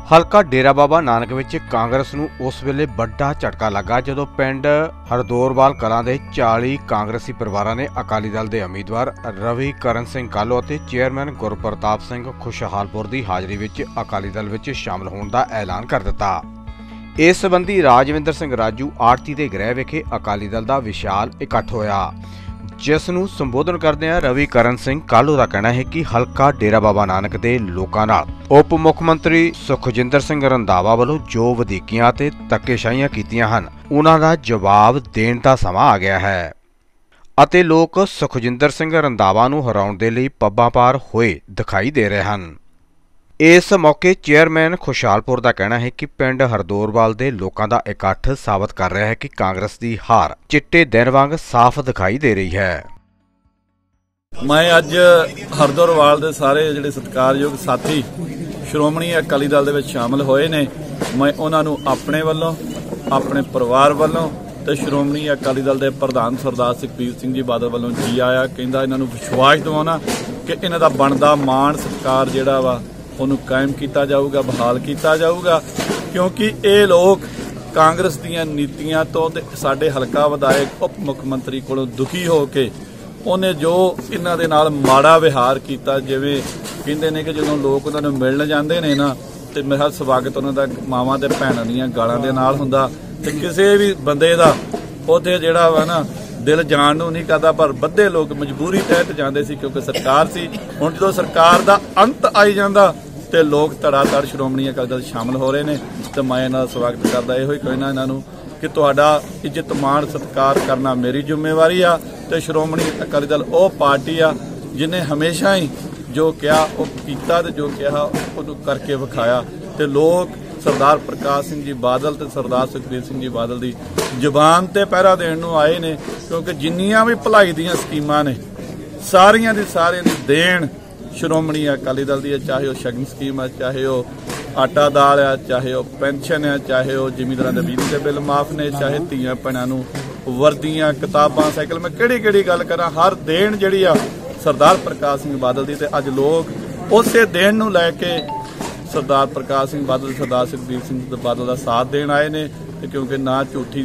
हलका डेरा बाबा नानक विच कांग्रेस नूं उस वेले बड़ा झटका लगा जदों पिंड हरदोरवाल कलां दे 40 कांग्रेसी परिवारां ने अकाली दल दे उम्मीदवार रवि करण सिंह कालो अते चेयरमैन गुरप्रताप सिंह खुशहालपुर दी हाज़री विच अकाली दल विच शामिल होण दा ऐलान कर दिता। इस संबंधी राजविंदर सिंह राजू आड़ती दे गृह विखे अकाली दल दा विशाल इकट्ठ होया, जिस नूं संबोधन करदिआं रवि करण सिंह कालो का कहना है कि हलका डेरा बाबा नानक दे लोकां नाल उप मुख मंत्री सुखजिंदर सिंह रंधावा वालों जो वधीकियां ते धक्केशाहियां कीतियां हन उन्हां दा जवाब देण दा समां आ गया है अते लोक सुखजिंदर सिंह रंधावा नूं हराउण दे लई पब्बां पार होए दिखाई दे रहे हन। इस मौके चेयरमैन खुशहालपुर का कहना है कि पिंड हरदोरवाल दे लोकां दा इकट्ठ साबित कर रहा है कि कांग्रेस की हार चिट्टे दिन वांग साफ दिखाई दे रही है। मैं अज हरदोरवाल दे सारे जिहड़े सत्कारयोग साथी श्रोमणी अकाली दल दे विच शामिल होए ने, मैं उन्हां नूं अपने वल्लों अपने परिवार वल्लों ते श्रोमणी अकाली दल दे प्रधान सरदार सुखबीर सिंह जी बादल वल्लों जी आया कहंदा इन्हां नूं विश्वास दिवाउणा कि इन्हां दा बनदा मान सत्कार जिहड़ा वा ਉਹਨੂੰ कायम किया जाऊगा, बहाल किया जाऊगा, क्योंकि ये लोग कांग्रेस दीआं नीतियां तो साडे हलका विधायक उप मुख मंत्री कोलों दुखी हो के उन्हें जो इन्हां दे नाल माड़ा विहार किया, जिवें कहंदे ने कि जदों लोग उन्हां नूं मिलण जांदे ने ना ते मेरा स्वागत उन्हां दा मावां ते भैणां दीआं गालां दे नाल हुंदा ते किसी भी बंदे दा उत्थे जिहड़ा वा ना दिल जाण नूं नहीं करदा, पर बद्धे लोग मजबूरी तहत जांदे सी क्योंकि सरकार सी। हुण जदों सरकार दा अंत आई जांदा ते लोग धड़ाधड़ श्रोमणी अकाली दल शामिल हो रहे हैं तो मैं इन्हां दा स्वागत करदा इहो ही कहना इन्हां नूं कि तुहाडा इज्जत मान सत्कार करना मेरी जिम्मेवारी आ ते श्रोमणी अकाली दल वो पार्टी आ जिन्हें हमेशा ही जो कहा वो कीता ते जो कहा उहनूं करके विखाया ते लोग सरदार प्रकाश सिंह जी बादल ते सरदार सुखबीर सिंह जी बादल की जबान ते पहरा देण नूं आए ने, क्योंकि जिन्नियां भी भलाई दीआं स्कीमां ने सारियां दी देण श्रोमणी अकाली दल दी, चाहे वह शगन स्कीम है, चाहे वह आटा दाल है, चाहे वह पेनशन है, चाहे वह जिमींदारां दे बिजली दे बिल माफ ने, चाहे धीआं भैणां नूं वर्दियां किताबां साइकिल, मैं किहड़ी गल करां, हर देण जिहड़ी आ सरदार प्रकाश सिंह बादल दी ते अज लोग उसे देण नूं लैके सरदार प्रकाश सिंह बादल सरदार सुखबीर सिंह बादल का साथ देण आए ने, क्योंकि ना झूठी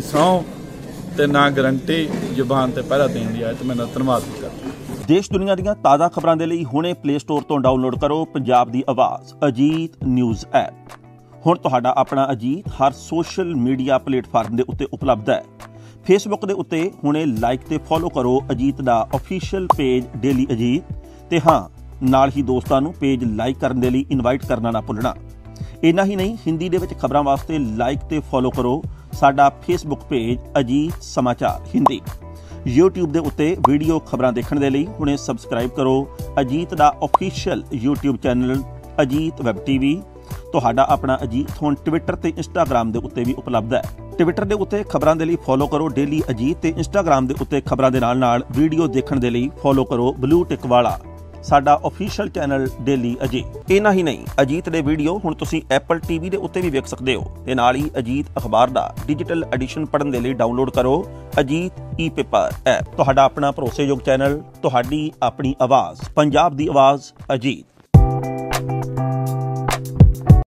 सौं ते ना गारंटी जुबान ते पहरा देण दी आए। ते मैं धन्नवाद करदा। देश दुनिया ਦੀਆਂ ਤਾਜ਼ਾ ਖਬਰਾਂ ਦੇ ਲਈ ਹੁਣੇ ਪਲੇ ਸਟੋਰ ਤੋਂ ਡਾਊਨਲੋਡ ਕਰੋ ਪੰਜਾਬ ਦੀ ਆਵਾਜ਼ ਅਜੀਤ ਨਿਊਜ਼ ਐਪ। ਹੁਣ ਤੁਹਾਡਾ ਆਪਣਾ ਅਜੀਤ ਹਰ ਸੋਸ਼ਲ ਮੀਡੀਆ ਪਲੇਟਫਾਰਮ ਦੇ ਉੱਤੇ ਉਪਲਬਧ ਹੈ। ਫੇਸਬੁੱਕ ਦੇ ਉੱਤੇ ਹੁਣੇ ਲਾਈਕ ਤੇ ਫੋਲੋ ਕਰੋ ਅਜੀਤ ਦਾ ਅਫੀਸ਼ੀਅਲ ਪੇਜ ਡੇਲੀ ਅਜੀਤ ਤੇ ਹਾਂ ਨਾਲ ਹੀ ਦੋਸਤਾਂ ਨੂੰ ਪੇਜ ਲਾਈਕ ਕਰਨ ਦੇ ਲਈ ਇਨਵਾਈਟ ਕਰਨਾ ਨਾ ਭੁੱਲਣਾ। ਇੰਨਾ ਹੀ ਨਹੀਂ, ਹਿੰਦੀ ਦੇ ਵਿੱਚ ਖਬਰਾਂ ਵਾਸਤੇ ਲਾਈਕ ਤੇ ਫੋਲੋ ਕਰੋ ਸਾਡਾ ਫੇਸਬੁੱਕ ਪੇਜ ਅਜੀਤ ਸਮਾਚਾਰ ਹਿੰਦੀ। YouTube ਦੇ ਉੱਤੇ ਵੀਡੀਓ ਖਬਰਾਂ ਦੇਖਣ ਦੇ ਲਈ ਹੁਣੇ ਸਬਸਕ੍ਰਾਈਬ ਕਰੋ ਅਜੀਤ ਦਾ official YouTube channel Ajit web TV। ਤੁਹਾਡਾ ਆਪਣਾ ਅਜੀਤ ਹੁਣ ਟਵਿੱਟਰ ਤੇ ਇੰਸਟਾਗ੍ਰਾਮ ਦੇ ਉੱਤੇ ਵੀ ਉਪਲਬਧ ਹੈ। ਟਵਿੱਟਰ ਦੇ ਉੱਤੇ ਖਬਰਾਂ ਦੇ ਲਈ ਫੋਲੋ ਕਰੋ ਡੇਲੀ ਅਜੀਤ ਤੇ ਇੰਸਟਾਗ੍ਰਾਮ ਦੇ ਉੱਤੇ ਖਬਰਾਂ ਦੇ ਨਾਲ ਵੀਡੀਓ ਦੇਖਣ ਦੇ ਲਈ ਫੋਲੋ ਕਰੋ ਬਲੂ ਟਿਕ ਵਾਲਾ ਸਾਡਾ ਅਫੀਸ਼ੀਅਲ ਚੈਨਲ ਡੇਲੀ ਅਜੀਤ। ਇੰਨਾ ਹੀ ਨਹੀਂ, ਅਜੀਤ ਦੇ ਵੀਡੀਓ ਹੁਣ ਤੁਸੀਂ Apple TV ਦੇ ਉੱਤੇ ਵੀ ਵੇਖ ਸਕਦੇ ਹੋ ਤੇ ਨਾਲ ਹੀ ਅਜੀਤ ਅਖਬਾਰ ਦਾ ਡਿਜੀਟਲ ਐਡੀਸ਼ਨ ਪੜ੍ਹਨ ਦੇ ਲਈ ਡਾਊਨਲੋਡ ਕਰੋ ਅਜੀਤ ਈ-ਪੇਪਰ ਐਪ। ਤੁਹਾਡਾ ਆਪਣਾ ਭਰੋਸੇਯੋਗ ਚੈਨਲ, ਤੁਹਾਡੀ ਆਪਣੀ ਆਵਾਜ਼, ਪੰਜਾਬ ਦੀ ਆਵਾਜ਼ ਅਜੀਤ।